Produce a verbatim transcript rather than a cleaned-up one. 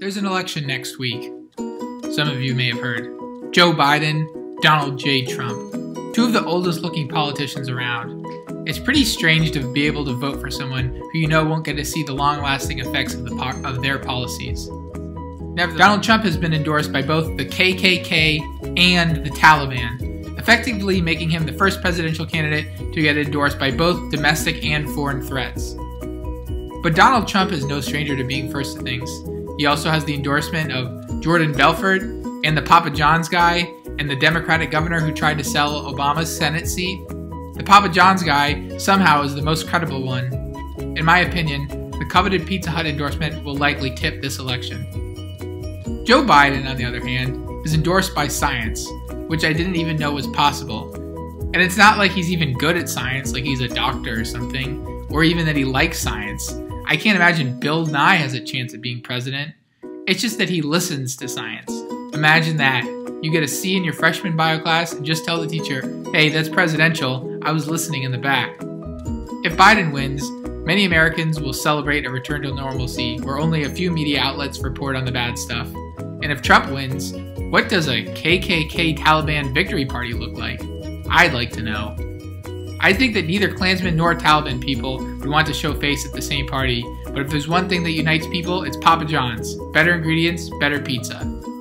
There's an election next week. Some of you may have heard. Joe Biden, Donald J. Trump. Two of the oldest looking politicians around. It's pretty strange to be able to vote for someone who you know won't get to see the long-lasting effects of, the po of their policies. Donald Trump has been endorsed by both the K K K and the Taliban, effectively making him the first presidential candidate to get endorsed by both domestic and foreign threats. But Donald Trump is no stranger to being first to things. He also has the endorsement of Jordan Belfort and the Papa John's guy and the Democratic governor who tried to sell Obama's Senate seat. The Papa John's guy somehow is the most credible one. In my opinion, the coveted Pizza Hut endorsement will likely tip this election. Joe Biden, on the other hand, is endorsed by science, which I didn't even know was possible. And it's not like he's even good at science, like he's a doctor or something, or even that he likes science. I can't imagine Bill Nye has a chance at being president. It's just that he listens to science. Imagine that. You get a C in your freshman bio class and just tell the teacher, hey, that's presidential, I was listening in the back. If Biden wins, many Americans will celebrate a return to normalcy where only a few media outlets report on the bad stuff. And if Trump wins, what does a K K K Taliban victory party look like? I'd like to know. I think that neither Klansmen nor Taliban people would want to show face at the same party, but if there's one thing that unites people, it's Papa John's. Better ingredients, better pizza.